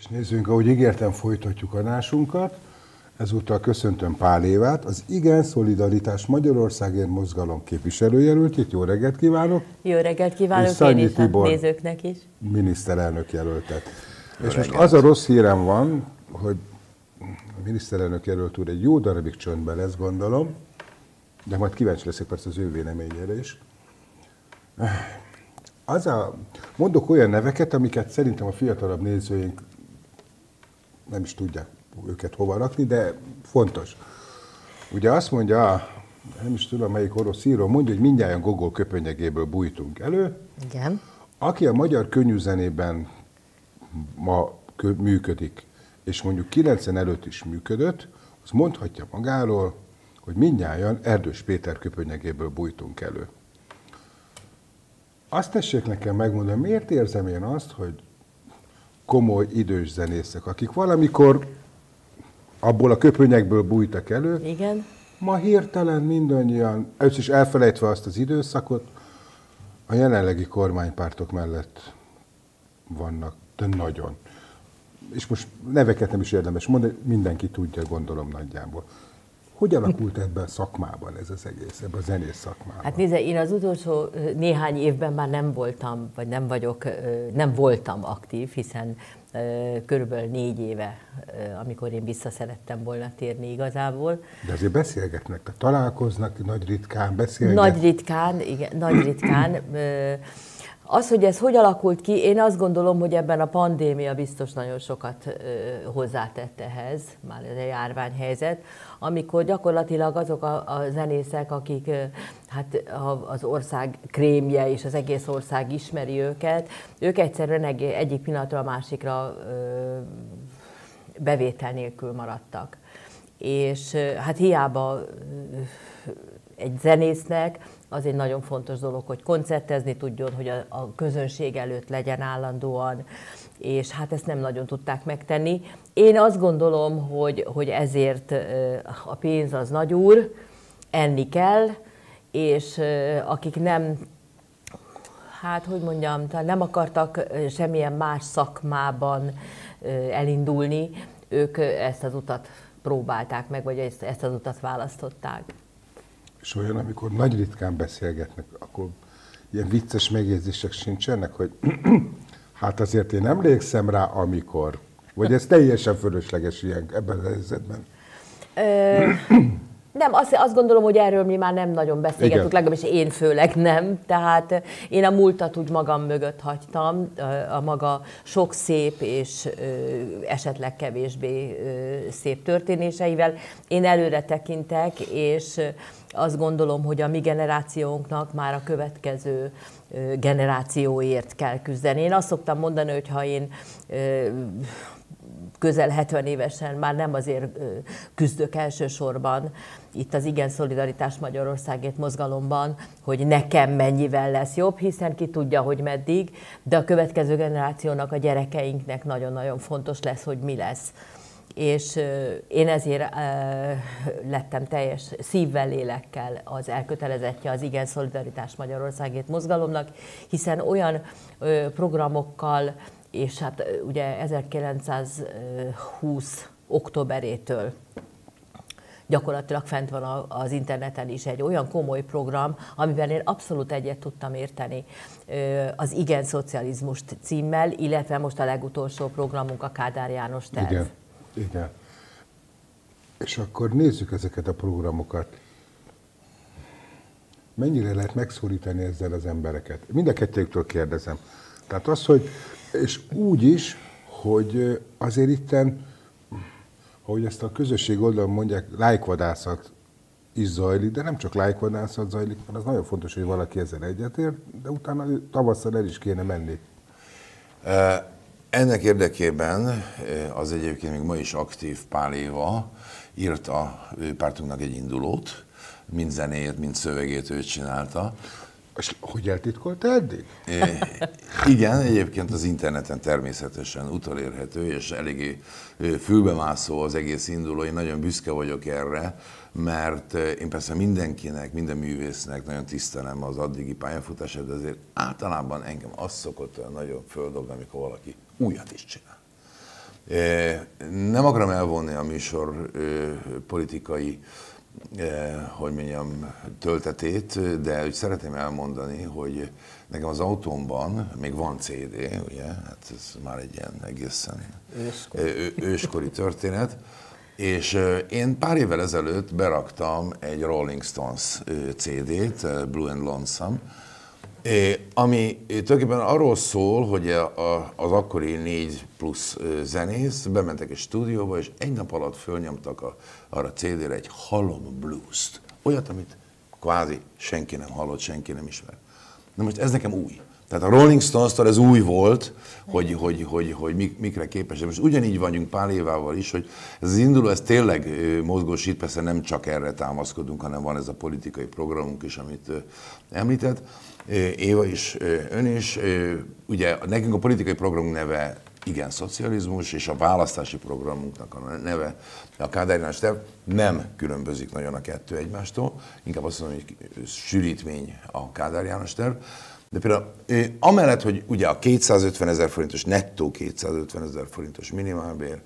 Nézzünk, ahogy ígértem, folytatjuk adásunkat. Ezúttal köszöntöm Pál Évát, az Igen Szolidaritás Magyarországért mozgalom képviselőjelöltjét. Jó reggelt kívánok! Jó reggelt kívánok én is, a nézőknek is. Miniszterelnök jelöltet. És most az a rossz hírem van, hogy a miniszterelnök jelölt úr egy jó darabig csöndben lesz, gondolom, de majd kíváncsi leszek persze az ő véleményére is. Mondok olyan neveket, amiket szerintem a fiatalabb nézőink nem is tudják őket hova rakni, de fontos. Ugye azt mondja, nem is tudom melyik orosz író, mondja, hogy mindjárt Gogol köpönyegéből bújtunk elő. Igen. Aki a magyar könnyűzenében ma működik, és mondjuk 90 előtt is működött, az mondhatja magáról, hogy mindnyájan Erdős Péter köpönyegéből bújtunk elő. Azt tessék nekem megmondani, miért érzem én azt, hogy komoly idős zenészek, akik valamikor abból a köpönyegből bújtak elő, igen, ma hirtelen mindannyian, először is elfelejtve azt az időszakot, a jelenlegi kormánypártok mellett vannak, de nagyon. És most neveket nem is érdemes mondani, mindenki tudja, gondolom nagyjából. Hogy alakult ebben a szakmában ez az egész, ebben a zenész szakmában? Hát nézze, én az utolsó néhány évben már nem voltam, vagy nem voltam aktív, hiszen körülbelül 4 éve, amikor én vissza szerettem volna térni igazából. De azért beszélgetnek, tehát találkoznak, nagy ritkán beszélgetnek. Nagy ritkán, igen, nagy ritkán. Az, hogy ez hogy alakult ki, én azt gondolom, hogy ebben a pandémia biztos nagyon sokat hozzátett ehhez, már ez a járványhelyzet, amikor gyakorlatilag azok a zenészek, akik hát az ország krémje és az egész ország ismeri őket, ők egyszerűen egyik pillanatra a másikra bevétel nélkül maradtak. És hát hiába egy zenésznek az egy nagyon fontos dolog, hogy koncertezni tudjon, hogy a közönség előtt legyen állandóan, és hát ezt nem nagyon tudták megtenni. Én azt gondolom, hogy ezért a pénz az nagy úr, enni kell, és akik nem, hát hogy mondjam, nem akartak semmilyen más szakmában elindulni, ők ezt az utat próbálták meg, vagy ezt az utat választották. És olyan, amikor nagy ritkán beszélgetnek, akkor ilyen vicces megjegyzések sincsenek, hogy hát azért én emlékszem rá, amikor. Vagy ez teljesen fölösleges ilyen ebben a helyzetben? Nem, azt gondolom, hogy erről mi már nem nagyon beszélgetünk, legalábbis én főleg nem. Tehát én a múltat úgy magam mögött hagytam, a maga sok szép és esetleg kevésbé szép történéseivel. Én előre tekintek, és azt gondolom, hogy a mi generációnknak már a következő generációért kell küzdeni. Én azt szoktam mondani, hogy ha én közel 70 évesen már nem azért küzdök elsősorban itt az Igen Szolidaritás Magyarországért mozgalomban, hogy nekem mennyivel lesz jobb, hiszen ki tudja, hogy meddig, de a következő generációnak, a gyerekeinknek nagyon-nagyon fontos lesz, hogy mi lesz. És én ezért lettem teljes szívvel, lélekkel az elkötelezettje az Igen Szolidaritás Magyarországért mozgalomnak, hiszen olyan programokkal, és hát ugye 1920 októberétől gyakorlatilag fent van az interneten is egy olyan komoly program, amiben én abszolút egyet tudtam érteni az Igen Szocializmust címmel, illetve most a legutolsó programunk a Kádár János terv. Igen, igen. És akkor nézzük ezeket a programokat. Mennyire lehet megszólítani ezzel az embereket? Mind a kettőjüktől kérdezem. Tehát az, hogy és úgy is, hogy azért itten, ahogy ezt a közösség oldalon mondják, lájkvadászat is zajlik, de nem csak lájkvadászat zajlik, mert az nagyon fontos, hogy valaki ezzel egyetért, de utána tavasszal el is kéne menni. Ennek érdekében az egyébként még ma is aktív Pál Éva írt a pártunknak egy indulót, mind zenéjét, mind szövegét ő csinálta. És hogy eltitkolta eddig? Igen, egyébként az interneten természetesen utolérhető, és eléggé fülbemászó az egész induló. Én nagyon büszke vagyok erre, mert én persze mindenkinek, minden művésznek nagyon tisztelem az addigi pályafutását, de azért általában engem az szokott olyan nagyon földobni, amikor valaki újat is csinál. Nem akarom elvonni a műsor politikai, hogy mondjam, töltetét, de úgy szeretném elmondani, hogy nekem az autómban még van CD, ugye, hát ez már egy ilyen egészen őskori történet, és én pár évvel ezelőtt beraktam egy Rolling Stones CD-t, Blue and Lonesome, ami tulajdonképpen arról szól, hogy az akkori 4 plusz zenész bementek egy stúdióba, és egy nap alatt fölnyomtak arra CD-re egy Halom Blues-t. Olyat, amit kvázi senki nem hallott, senki nem ismer. Na most ez nekem új. Tehát a Rolling Stones-tól ez új volt, hogy mikre képes. De most ugyanígy vagyunk Pál Évával is, hogy ez az induló, ez tényleg mozgósít, persze nem csak erre támaszkodunk, hanem van ez a politikai programunk is, amit említett. Éva is, ön is. Ugye nekünk a politikai programunk neve igen szocializmus, és a választási programunknak a neve, a Kádár János terv, nem különbözik nagyon a kettő egymástól, inkább azt mondom, hogy sűrítmény a Kádár János terv. De például amellett, hogy ugye a 250 000 forintos, nettó 250 000 forintos minimálbér,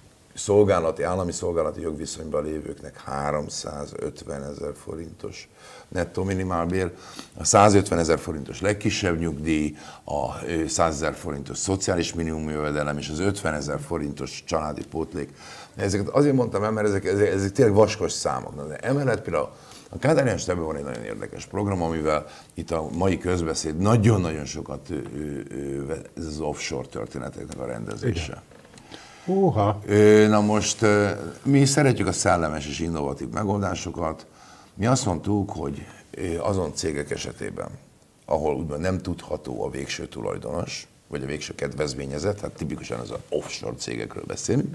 állami szolgálati jogviszonyban lévőknek 350 000 forintos nettó minimálbér, a 150 000 forintos legkisebb nyugdíj, a 100 000 forintos szociális minimumjövedelem és az 50 000 forintos családi pótlék. Ezeket azért mondtam el, mert ezek tényleg vaskos számok. De emellett például a Kádár János tervben van egy nagyon érdekes program, amivel itt a mai közbeszéd nagyon-nagyon sokat ez az offshore történeteknek a rendezése. Na most mi szeretjük a szellemes és innovatív megoldásokat. Mi azt mondtuk, hogy azon cégek esetében, ahol úgymond nem tudható a végső tulajdonos, vagy a végső kedvezményezett, hát tipikusan az offshore cégekről beszélünk,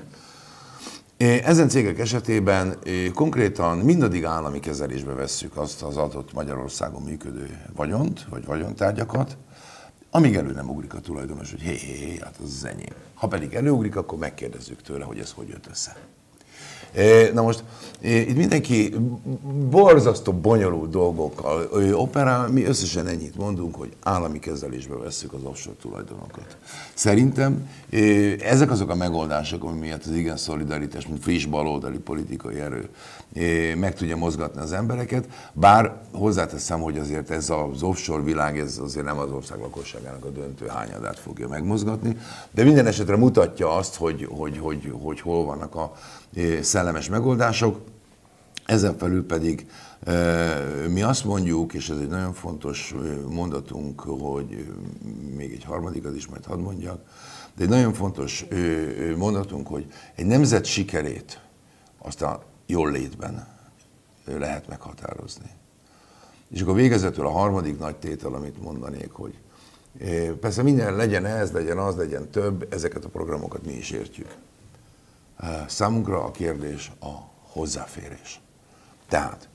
ezen cégek esetében konkrétan mindaddig állami kezelésbe vesszük azt az adott Magyarországon működő vagyont, vagy vagyontárgyakat, amíg elő nem ugrik a tulajdonos, hogy hé, hát az enyém. Ha pedig előugrik, akkor megkérdezzük tőle, hogy ez hogy jött össze. Na most itt mindenki borzasztó bonyolult dolgokkal operál, mi összesen ennyit mondunk, hogy állami kezelésbe vesszük az offshore tulajdonokat. Szerintem ezek azok a megoldások, ami miatt az igen szolidaritás, mint friss baloldali politikai erő meg tudja mozgatni az embereket, bár hozzáteszem, hogy azért ez az offshore világ, ez azért nem az ország lakosságának a döntő hányadát fogja megmozgatni, de minden esetre mutatja azt, hogy hol vannak a szellemes megoldások. Ezen felül pedig mi azt mondjuk, és ez egy nagyon fontos mondatunk, hogy még egy harmadikat is majd hadd mondjak, de egy nagyon fontos mondatunk, hogy egy nemzet sikerét azt a jól létben lehet meghatározni. És akkor végezetül a harmadik nagy tétel, amit mondanék, hogy persze minden legyen ez, legyen az, legyen több, ezeket a programokat mi is értjük. Számunkra a kérdés a hozzáférés. Tehát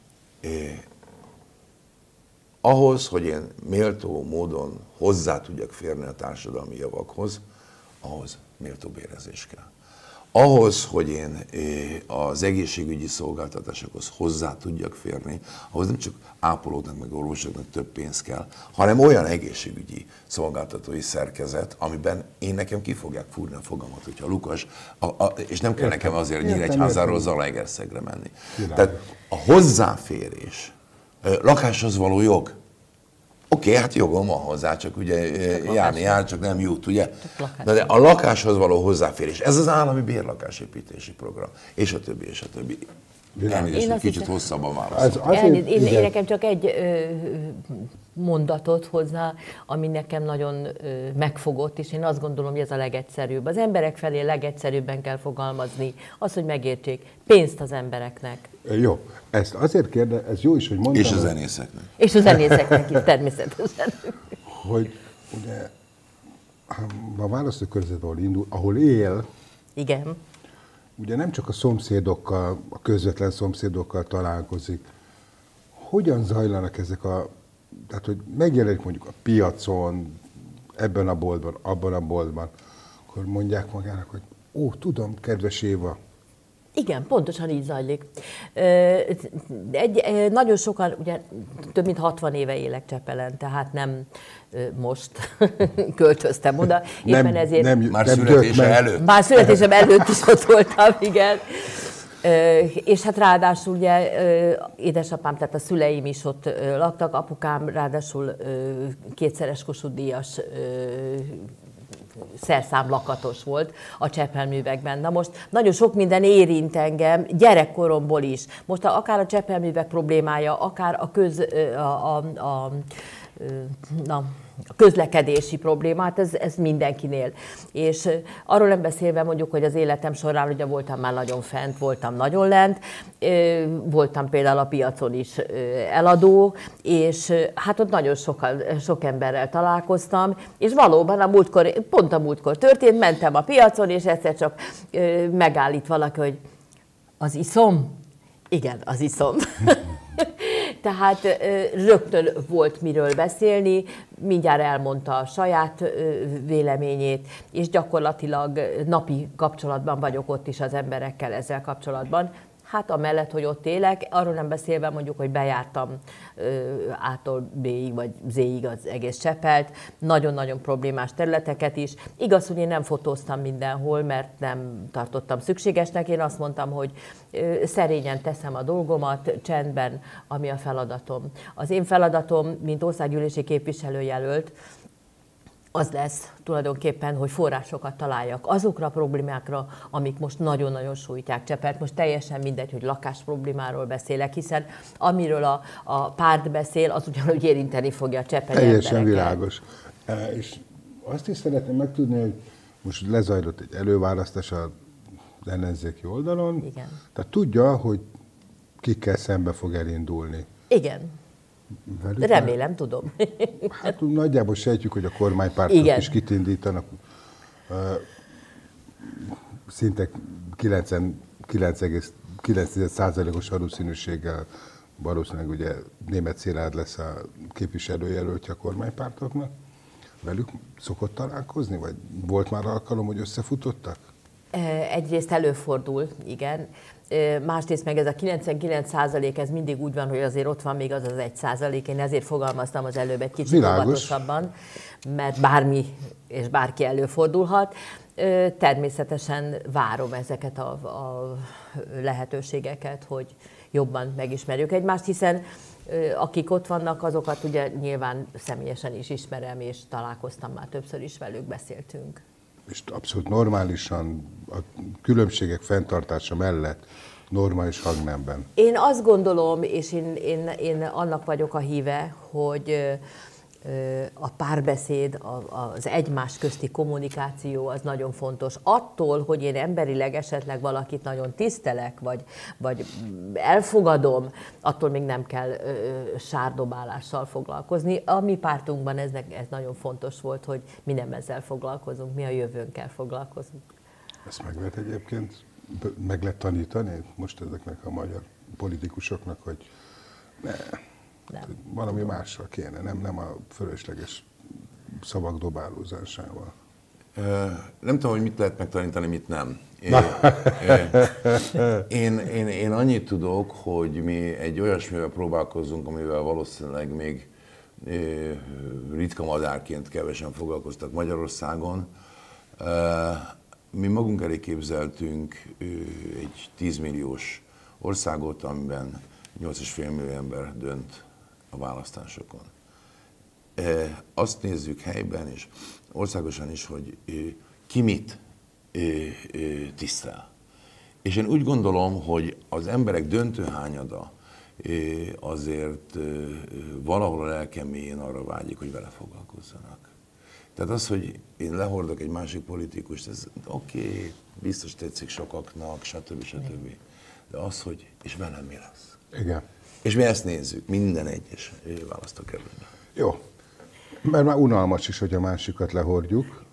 ahhoz, hogy én méltó módon hozzá tudjak férni a társadalmi javakhoz, ahhoz méltó bérezés kell. Ahhoz, hogy én az egészségügyi szolgáltatásokhoz hozzá tudjak férni, ahhoz nem csak ápolóknak, meg orvosoknak több pénz kell, hanem olyan egészségügyi szolgáltatói szerkezet, amiben nekem ki fogják fúrni a fogamat, hogyha Lukas, és nem kell nekem azért Nyíregyházáról Zalaegerszegre menni. Tehát a hozzáférés, lakáshoz való jog, oké, hát jogom van hozzá, csak ugye jár, csak nem jut, ugye? De a lakáshoz való hozzáférés, ez az állami bérlakásépítési program, és a többi, és a többi. Elnézést, egy kicsit hosszabban válaszolom. Én nekem csak egy mondatot hozzá, ami nekem nagyon megfogott, és én azt gondolom, hogy ez a legegyszerűbb. Az emberek felé legegyszerűbben kell fogalmazni, az, hogy megértsék, pénzt az embereknek. Jó, ezt azért kérdez, ez jó is, hogy mondtam. És a zenészeknek. És a zenészeknek is természetesen. Hogy ugye a választókörzet, ahol él, igen. Ugye nem csak a szomszédokkal, a közvetlen szomszédokkal találkozik. Hogyan zajlanak ezek tehát hogy megjelenik mondjuk a piacon, ebben a boltban, abban a boltban, akkor mondják magának, hogy tudom, kedves Éva, Igen, pontosan így zajlik. Nagyon sokan, ugye több mint 60 éve élek Csepelen, tehát nem most költöztem oda. Éppen ezért már születése előtt. Már születésem előtt is ott voltam, igen. És hát ráadásul ugye édesapám, tehát a szüleim is ott laktak, apukám ráadásul kétszeres Kossuth-díjas szerszámlakatos volt a Csepelművekben. Na most nagyon sok minden érint engem gyerekkoromból is. Most akár a Csepelművek problémája, akár a közlekedési problémát, ez mindenkinél. És arról nem beszélve mondjuk, hogy az életem során ugye voltam már nagyon fent, voltam nagyon lent, voltam például a piacon is eladó, és hát ott nagyon sok emberrel találkoztam, és valóban pont a múltkor történt, mentem a piacon, és egyszer csak megállít valaki, hogy az iszom? Igen, az iszom. Tehát rögtön volt miről beszélni, mindjárt elmondta a saját véleményét, és gyakorlatilag napi kapcsolatban vagyok ott is az emberekkel ezzel kapcsolatban. Hát amellett, hogy ott élek, arról nem beszélve mondjuk, hogy bejártam A-tól B-ig vagy Z-ig az egész Csepelt, nagyon-nagyon problémás területeket is. Igaz, hogy én nem fotóztam mindenhol, mert nem tartottam szükségesnek. Én azt mondtam, hogy szerényen teszem a dolgomat, csendben, ami a feladatom. Az én feladatom, mint országgyűlési képviselőjelölt, az lesz tulajdonképpen, hogy forrásokat találjak azokra a problémákra, amik most nagyon-nagyon sújtják Csepelt. Most teljesen mindegy, hogy lakás problémáról beszélek, hiszen amiről a párt beszél, az ugyanúgy érinteni fogja a csepeli teljesen embereket. Világos. És azt is szeretném megtudni, hogy most lezajlott egy előválasztás az ellenzéki oldalon. Igen. Tehát tudja, hogy kikkel szembe fog elindulni. Igen. Velük Remélem, tudom. Hát nagyjából sejtjük, hogy a kormánypártok is kitindítanak szinte 99,9%-os valószínűséggel, valószínűleg ugye Németh Szilárd lesz a képviselőjelöltje a kormánypártoknak. Velük szokott találkozni, vagy volt már alkalom, hogy összefutottak? Egyrészt előfordul, igen. Másrészt meg ez a 99%, ez mindig úgy van, hogy azért ott van még az 1%. Én ezért fogalmaztam az előbb egy kicsit óvatosabban, mert bármi és bárki előfordulhat. Természetesen várom ezeket a lehetőségeket, hogy jobban megismerjük egymást, hiszen akik ott vannak, azokat ugye nyilván személyesen is ismerem, és találkoztam már többször is velük, beszéltünk. És abszolút normálisan, a különbségek fenntartása mellett, normális hangnemben. Én azt gondolom, és én annak vagyok a híve, hogy a párbeszéd, az egymás közti kommunikáció az nagyon fontos. Attól, hogy én emberileg esetleg valakit nagyon tisztelek, vagy elfogadom, attól még nem kell sárdobálással foglalkozni. A mi pártunkban ez nagyon fontos volt, hogy mi nem ezzel foglalkozunk, mi a jövőnkkel foglalkozunk. Ezt meg lehet egyébként, meg lehet tanítani most ezeknek a magyar politikusoknak, hogy valami mással kéne, nem a fölösleges szavak dobálózásával. Nem tudom, hogy mit lehet megtanítani, mit nem. Én annyit tudok, hogy mi egy olyasmivel próbálkozunk, amivel valószínűleg még ritka madárként kevesen foglalkoztak Magyarországon. Mi magunk elé képzeltünk egy 10 milliós országot, amiben 8,5 millió ember dönt a választásokon. Azt nézzük helyben és országosan is, hogy ki mit tisztel. És én úgy gondolom, hogy az emberek döntő hányada azért valahol a lelkem mélyén arra vágyik, hogy vele foglalkozzanak. Tehát az, hogy én lehordok egy másik politikust, ez oké, biztos tetszik sokaknak, stb. De az, hogy és velem mi lesz? Igen. És mi ezt nézzük minden egyes választókerületben. Jó. Mert már unalmas is, hogy a másikat lehordjuk.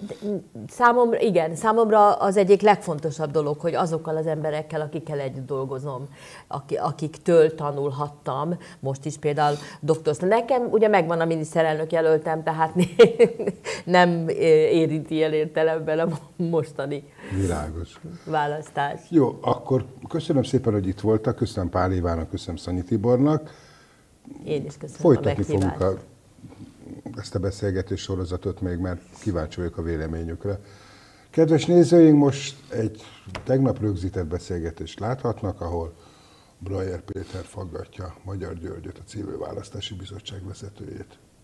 Számomra az egyik legfontosabb dolog, hogy azokkal az emberekkel, akikkel együtt dolgozom, akiktől tanulhattam, most is például doktorsztán. Nekem ugye megvan a miniszterelnök jelöltem, tehát nem érinti el értelemben a mostani Világos. választás. Jó, akkor köszönöm szépen, hogy itt voltak, köszönöm Pál Évának, köszönöm Szanyi Tibornak. Én is köszönöm Folytatni a meghívást. fogunk ezt a beszélgetés sorozatot még, mert kíváncsi vagyok a véleményükre. Kedves nézőink, most egy tegnap rögzített beszélgetést láthatnak, ahol Brajer Péter faggatja Magyar Györgyöt, a Civil Választási Bizottság vezetőjét.